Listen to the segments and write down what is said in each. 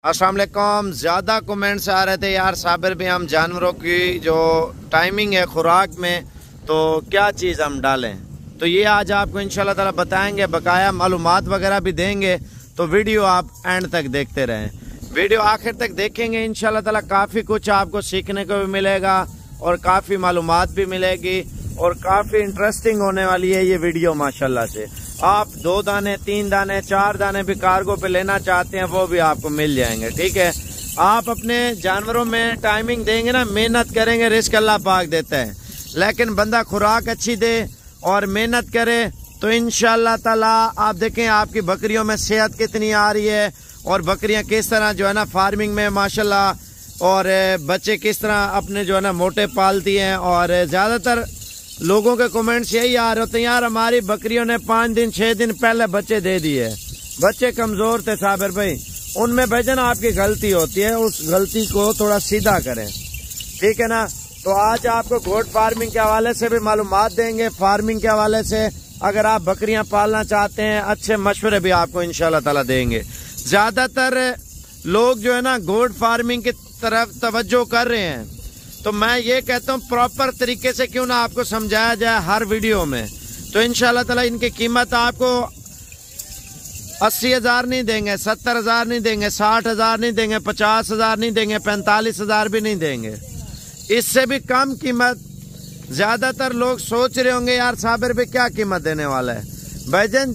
अस्सलाम वालेकुम। ज़्यादा कमेंट्स आ रहे थे यार साबिर भी हम जानवरों की जो टाइमिंग है खुराक में तो क्या चीज़ हम डालें, तो ये आज आपको इंशाल्लाह ताला बताएंगे, बकाया मालूमात वगैरह भी देंगे। तो वीडियो आप एंड तक देखते रहें, वीडियो आखिर तक देखेंगे इंशाल्लाह ताला काफ़ी कुछ आपको सीखने को भी मिलेगा और काफ़ी मालूमात भी मिलेगी और काफ़ी इंटरेस्टिंग होने वाली है ये वीडियो माशाल्लाह से। आप 2 दाने 3 दाने 4 दाने भी कार्गो पे लेना चाहते हैं वो भी आपको मिल जाएंगे। ठीक है, आप अपने जानवरों में टाइमिंग देंगे ना, मेहनत करेंगे, रिस्क अल्लाह पाक देता है, लेकिन बंदा खुराक अच्छी दे और मेहनत करे तो इंशाल्लाह ताला आप देखें आपकी बकरियों में सेहत कितनी आ रही है और बकरियां किस तरह जो है ना फार्मिंग में माशाल्लाह और बच्चे किस तरह अपने जो है ना मोटे पालती हैं। और ज़्यादातर लोगों के कमेंट्स यही आ रहे होते हैं यार हमारी बकरियों ने 5 दिन 6 दिन पहले बच्चे दे दिए, बच्चे कमज़ोर थे साबिर भाई। उनमें भजन आपकी गलती होती है, उस गलती को थोड़ा सीधा करें, ठीक है ना। तो आज आपको गोट फार्मिंग के हवाले से भी मालूमात देंगे, फार्मिंग के हवाले से अगर आप बकरियां पालना चाहते हैं अच्छे मशवरे भी आपको इंशाल्लाह ताला देंगे। ज़्यादातर लोग जो है ना गोट फार्मिंग की तरफ तवज्जो कर रहे हैं, तो मैं ये कहता हूँ प्रॉपर तरीके से क्यों ना आपको समझाया जाए हर वीडियो में। तो इंशाल्लाह ताला इनकी कीमत आपको 80,000 नहीं देंगे, 70,000 नहीं देंगे, 60,000 नहीं देंगे, 50,000 नहीं देंगे, 45,000 भी नहीं देंगे, इससे भी कम कीमत। ज्यादातर लोग सोच रहे होंगे यार साबिर भी क्या कीमत देने वाला है, भाईजान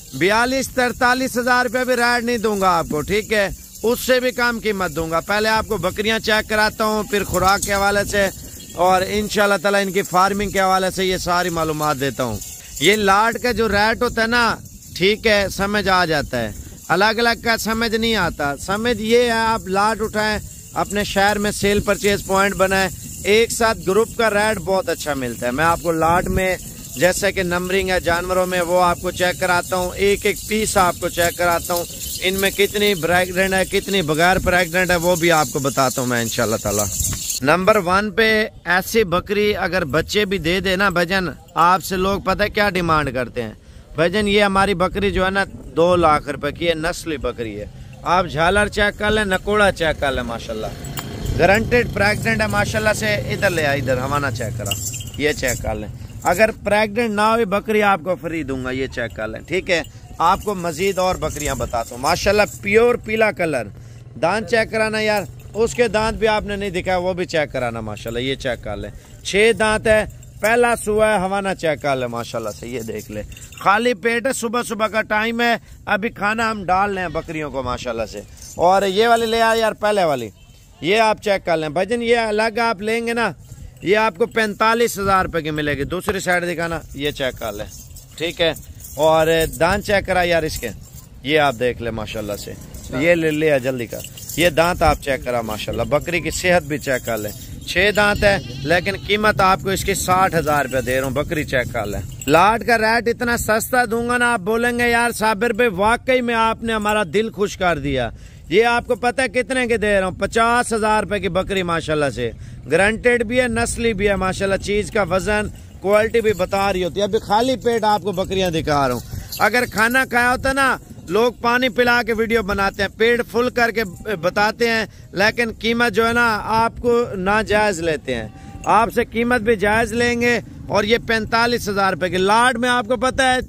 42-43,000 रुपये भी राइड नहीं दूंगा आपको, ठीक है, उससे भी कम कीमत दूंगा। पहले आपको बकरियां चेक कराता हूं, फिर खुराक के हवाले से और इंशाल्लाह ताला इनकी फार्मिंग के हवाले से ये सारी मालूमात देता हूं। ये लाट का जो रेट होता है ना, ठीक है, समझ आ जाता है, अलग अलग का समझ नहीं आता। समझ ये है आप लाट उठाएं, अपने शहर में सेल परचेज पॉइंट बनाएं, एक साथ ग्रुप का रेट बहुत अच्छा मिलता है। मैं आपको लाट में जैसे कि नंबरिंग है जानवरों में वो आपको चेक कराता हूँ, एक एक पीस आपको चेक कराता हूँ, इनमें कितनी प्रेग्नेंट है कितनी बगैर प्रेग्नेंट है वो भी आपको बताता हूँ मैं इंशाल्लाह ताला। नंबर 1 पे ऐसी बकरी अगर बच्चे भी दे दे ना भजन, आपसे लोग पता है क्या डिमांड करते हैं, भजन ये हमारी बकरी जो है ना 2 लाख रुपए की है, नस्ली बकरी है, आप झालर चेक कर लें, नकोड़ा चेक कर लें, माशाल्लाह गारंटेड प्रेग्नेंट है माशाल्लाह से। इधर ले आ, इधर हवाना चेक करा, ये चेक कर लें। अगर प्रेग्नेंट ना हुई बकरी आपको फ्री दूंगा, ये चेक कर लें, ठीक है। आपको मजीद और बकरियां बताता हूँ, माशाल्लाह प्योर पीला कलर। दांत चेक कराना यार, उसके दांत भी आपने नहीं दिखाया वो भी चेक कराना माशाल्लाह, ये चेक कर लें। 6 दांत है, पहला सुआ है, हवाना चेक कर ले माशाल्लाह से, ये देख ले, खाली पेट है, सुबह सुबह का टाइम है, अभी खाना हम डाल रहे हैं बकरियों को माशाल्लाह से। और ये वाली ले आ यार, पहले वाली ये आप चेक कर लें भजन, ये अलग आप लेंगे ना ये आपको 45,000 रुपए की मिलेगी। दूसरी साइड दिखाना, ये चेक कर लें, ठीक है। और दांत चेक करा यार इसके, ये आप देख ले माशाल्लाह से, ये ले लिया जल्दी का, ये दांत आप चेक करा माशाल्लाह, बकरी की सेहत भी चेक कर लें। 6 दांत है, लेकिन कीमत आपको इसकी 60,000 रुपये दे रहा हूँ, बकरी चेक कर लें। लाट का रेट इतना सस्ता दूंगा ना, आप बोलेंगे यार साबिर भाई वाकई में आपने हमारा दिल खुश कर दिया। ये आपको पता है कितने के दे रहा हूँ, 50,000 रुपए की बकरी माशाल्लाह से, गारंटेड भी है, नस्ली भी है माशाल्लाह, चीज का वजन क्वालिटी भी बता रही होती है। अभी खाली पेट आपको बकरियां दिखा रहा हूँ, अगर खाना खाया होता ना लोग पानी पिला के वीडियो बनाते हैं, पेट फुल करके बताते हैं, लेकिन कीमत जो है ना आपको नाजायज लेते हैं। आपसे कीमत भी जायज लेंगे। और ये 45,000 रुपए की लाट में आपको पता है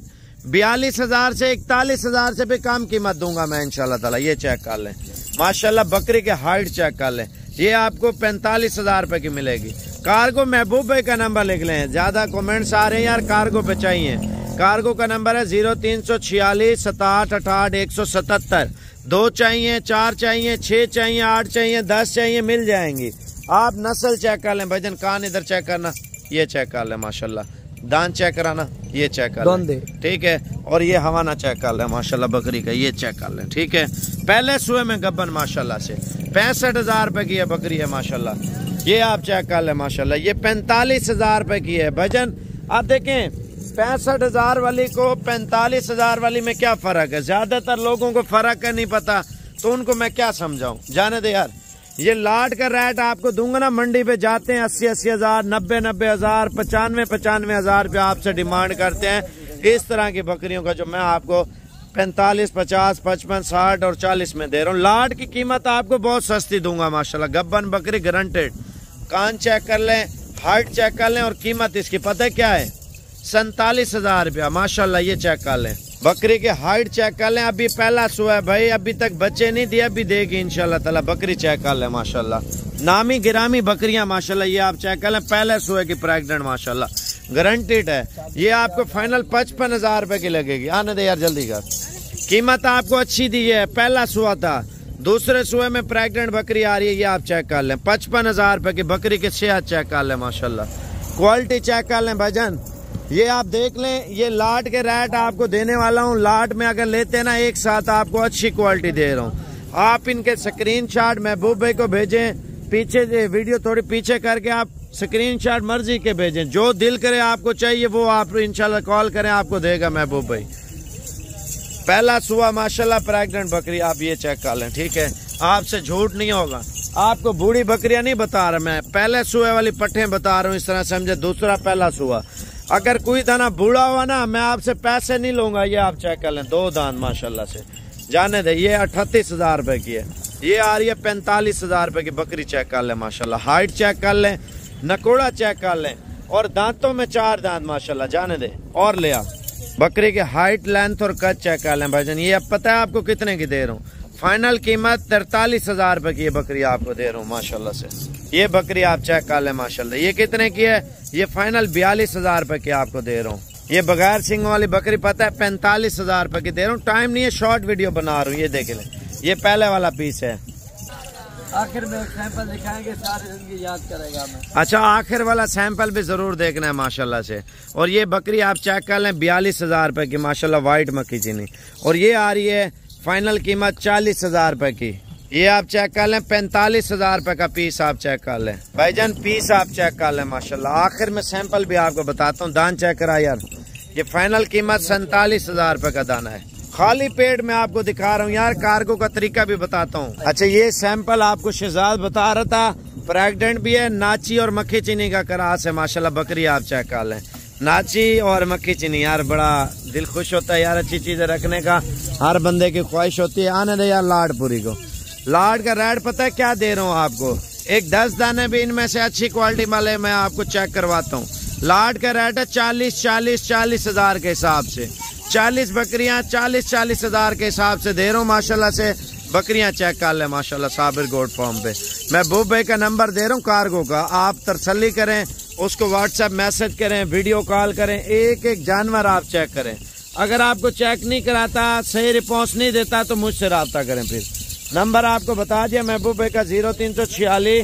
42,000 से 41,000 से भी कम कीमत दूंगा मैं इंशाल्लाह ताला, ये चेक कर लें माशाल्लाह, बकरी के हाइट चेक कर लें, ये आपको 45,000 रुपए की मिलेगी। कार्गो महबूब भाई का नंबर लिख लें, ज्यादा कमेंट्स आ रहे हैं यार कार्गो पे चाहिए, कार्गो का नंबर है 0346 67 68 177। 2 चाहिए, 4 चाहिए, 6 चाहिए, 8 चाहिए, 10 चाहिए, मिल जाएंगी। आप नस्ल चेक कर लें भजन, कान इधर चेक करना, ये चेक कर लें माशाल्लाह, दांत चेक कराना, ये चेक कर लें, ठीक है। और ये हवाना चेक कर लें माशाल्लाह बकरी का, ये चेक कर लें, ठीक है। पहले सुए में गब्बन माशाल्लाह से, 65,000 रुपए की है बकरी है माशाल्लाह, ये आप चेक कर लें माशाल्लाह, ये 45,000 रुपए की है भजन। आप देखें 65,000 वाली को 45,000 वाली में क्या फर्क है, ज्यादातर लोगों को फर्क है नहीं पता, तो उनको मैं क्या समझाऊं, जाने दे यार। ये लाट का रेट आपको दूंगा ना, मंडी पे जाते हैं 80,000, 90,000, 95,000 रुपया आपसे डिमांड करते हैं। इस तरह की बकरियों का जो मैं आपको 45, 50, 55, 60 और 40 में दे रहा हूँ। लाट की कीमत आपको बहुत सस्ती दूंगा माशाल्लाह। गब्बन बकरी गारंटेड। कान चेक कर लें, हाइट चेक कर लें और कीमत इसकी पता है क्या है, 47,000 रुपया माशाल्लाह। ये चेक कर लें, बकरी के हाइट चेक कर लें। अभी पहला सुआ है भाई, अभी तक बच्चे नहीं दिए, अभी देगी इंशाल्लाह ताला। बकरी चेक कर लें माशाल्लाह, नामी गिरामी बकरियां माशाल्लाह। ये आप चेक कर लें, पहले सुए की प्रेग्नेंट माशाल्लाह, गारंटेड है। ये आपको फाइनल 55,000 रुपए की लगेगी। आने दे यार जल्दी कर। कीमत आपको अच्छी दी है, पहला सुआ था, दूसरे सुए में प्रेग्नेंट बकरी आ रही है। ये आप चेक कर लें, 55,000 रुपए की बकरी के सेहत चेक कर लें माशाल्लाह। क्वालिटी चेक कर लें भाईजान, ये आप देख लें। ये लाट के रेट आपको देने वाला हूँ। लाट में अगर लेते हैं ना एक साथ, आपको अच्छी क्वालिटी दे रहा हूँ। आप इनके स्क्रीनशॉट महबूब भाई को भेजें, पीछे वीडियो थोड़ी पीछे करके आप स्क्रीनशॉट मर्जी के भेजें। जो दिल करे आपको चाहिए वो आप इंशाल्लाह कॉल करें, आपको देगा महबूब भाई। पहला सुआ माशाल्लाह प्रेग्नेंट बकरी, आप ये चेक कर लें, ठीक है। आपसे झूठ नहीं होगा, आपको बूढ़ी बकरियां नहीं बता रहा मैं, पहले सुए वाली पट्टे बता रहा हूँ, इस तरह समझे। दूसरा पहला सुआ, अगर कोई दाना बूढ़ा हुआ ना, मैं आपसे पैसे नहीं लूंगा। ये आप चेक कर लें, 2 दांत माशाल्लाह से, जाने दे। ये 38,000 रुपए की है। ये आ रही है 45,000 रुपए की बकरी, चेक कर लें माशाल्लाह। हाइट चेक कर लें, नकोड़ा चेक कर लें और दांतों में 4 दांत माशाल्लाह, जाने दे। और ले आ, बकरी के हाइट, लेंथ और कद चेक कर लें भाईजान। ये अब पता है आपको कितने की दे रहा हूँ, फाइनल कीमत 43,000 रुपए की ये बकरी आपको दे रहा हूँ माशाल्लाह से। ये बकरी आप चेक कर लें माशाल्लाह। ये कितने की है, ये फाइनल 42,000 रुपए की आपको दे रहा हूँ। ये बगैर सिंग वाली बकरी पता है 45,000 रुपए की दे रहा हूँ। टाइम नहीं है, शॉर्ट वीडियो बना रहा हूँ। ये देख लें, ये पहले वाला पीस है। आखिर में सैंपल दिखाएंगे, सारी जिंदगी याद करेगा मैं। अच्छा, आखिर वाला सैंपल भी जरूर देखना है माशाल्लाह से। और ये बकरी आप चेक कर लें, 42,000 रुपए की माशाल्लाह, व्हाइट मक्खी चीनी। और ये आ रही है फाइनल कीमत 40,000 रुपए की। ये आप चेक कर लें, 45,000 रुपए का पीस आप चेक कर लें भाईजान। पीस आप चेक कर लें माशाल्लाह। आखिर में सैंपल भी आपको बताता हूँ, दान चेक करा यार। ये फाइनल कीमत 47,000 रुपए का दाना है। खाली पेट में आपको दिखा रहा हूँ यार, कार्गो का तरीका भी बताता हूँ। अच्छा, ये सैंपल आपको शहजाद बता रहा था, प्रेग्नेंट भी है, नाची और मक्खी चीनी का करास है माशाल्लाह। बकरी आप चेक कर लें, नाची और मक्खी चीनी। यार बड़ा दिल खुश होता है यार, अच्छी चीजें रखने का हर बंदे की ख्वाहिश होती है। आने दे यार लाडपुरी को। लाड का रेट पता है क्या दे रहा हूँ आपको, एक 10 दाने भी इनमें से अच्छी क्वालिटी वाले मैं आपको चेक करवाता हूँ। लाड का रेट है 40,000 के हिसाब से। 40 बकरियां 40,000 के हिसाब से दे रहा हूँ माशाल्लाह से। बकरियां चेक कर ले माशाल्लाह, साबिर गोट फार्म पे। मैं महबूब भाई का नंबर दे रहा हूँ कार्गो का, आप तसल्ली करें, उसको व्हाट्सएप मैसेज करें, वीडियो कॉल करें, एक एक जानवर आप चेक करें। अगर आपको चेक नहीं कराता, सही रिस्पॉन्स नहीं देता तो मुझसे रब्ता करें। फिर नंबर आपको बता दिया महबूब भाई का, 0346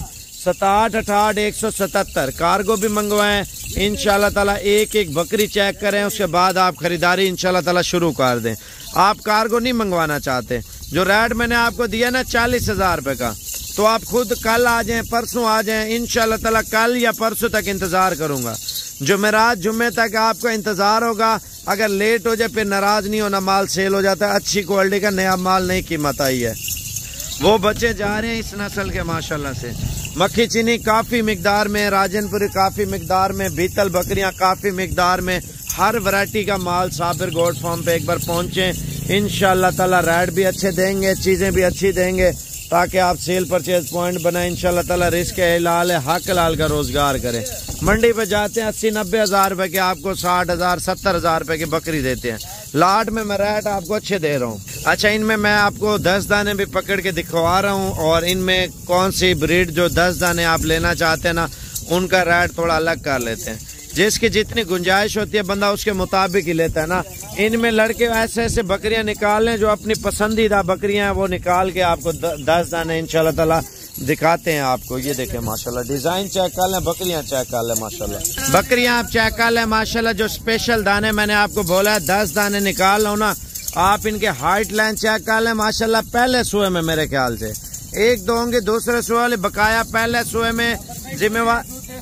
6768 177। कार्गो भी मंगवाएं इंशाल्लाह ताला। एक एक बकरी चेक करें, उसके बाद आप खरीदारी इंशाल्लाह ताला शुरू कर दें। आप कार्गो नहीं मंगवाना चाहते, जो रेट मैंने आपको दिया ना 40,000 रुपए का, तो आप खुद कल आ जाएं, परसों आ जाएं इंशाल्लाह ताला। कल या परसों तक इंतजार करूंगा, जुमेरात जुम्मे तक आपको इंतजार होगा। अगर लेट हो जाए फिर नाराज नहीं होना, माल सेल हो जाता है। अच्छी क्वालिटी का नया माल, नई कीमत आई है। वो बच्चे जा रहे हैं इस नस्ल के माशाल्लाह से। मक्खी चीनी काफी मिकदार में, राजनपुरी काफी मिकदार में, बीतल बकरियां काफी मिकदार में, हर वैरायटी का माल साबिर गोट फार्म पे एक बार पहुंचे इंशाल्लाह ताला। रेट भी अच्छे देंगे, चीजें भी अच्छी देंगे, ताकि आप सेल परचेज पॉइंट बनाए इंशाल्लाह ताला। रिस्क हलाल है, हक हलाल का रोजगार करें। मंडी पे जाते हैं 80-90 हजार रुपए के, आपको 60,000 70,000 रुपए की बकरी देते हैं। लाट में मैं रेट आपको अच्छे दे रहा हूँ। अच्छा, इनमें मैं आपको 10 दाने भी पकड़ के दिखवा रहा हूँ, और इनमें कौन सी ब्रीड जो 10 दाने आप लेना चाहते हैं ना, उनका रेट थोड़ा अलग कर लेते हैं। जिसकी जितनी गुंजाइश होती है बंदा उसके मुताबिक ही लेता है ना। इनमें लड़के ऐसे ऐसे बकरियां निकाल लें जो अपनी पसंदीदा बकरियां हैं, वो निकाल के आपको 10 दाने इंशाल्लाह ताला दिखाते हैं आपको। ये देखें माशाल्लाह, डिजाइन चेक कर लें, बकरियां चेक कर लें माशाल्लाह। बकरियां आप चेक कर लें माशाल्लाह। जो स्पेशल दाने मैंने आपको बोला है 10 दाने निकाल लो ना, आप इनके हाइट लाइन चेक कर लें माशाल्लाह। पहले सुए में मेरे ख्याल से 1-2 होंगे, दूसरे सुए वाले बकाया, पहले सुए में जिम्मेवार।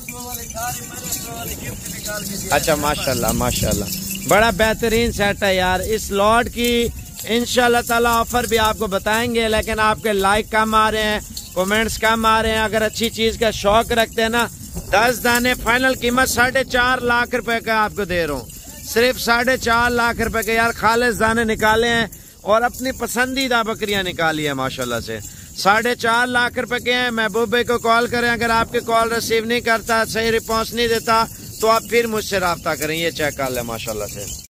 अच्छा माशाल्लाह माशाल्लाह, बड़ा बेहतरीन सेट है यार। इस लॉट की इंशाल्लाह ताला ऑफर भी आपको बताएंगे, लेकिन आपके लाइक कम आ रहे हैं, कमेंट्स कम आ रहे हैं। अगर अच्छी चीज का शौक रखते हैं ना, 10 दाने फाइनल कीमत 4.5 लाख रुपए का आपको दे रहा हूँ। सिर्फ 4.5 लाख रुपए के यार खालिस दाने निकाले हैं। और अपनी पसंदीदा बकरियां निकाली है माशाल्लाह से। 4.5 लाख रुपए के हैं। महबूब भाई को कॉल करें, अगर आपके कॉल रिसीव नहीं करता, सही रिस्पॉन्स नहीं देता, तो आप फिर मुझसे रब्ता करें। ये चेक कर लें माशाल्लाह से।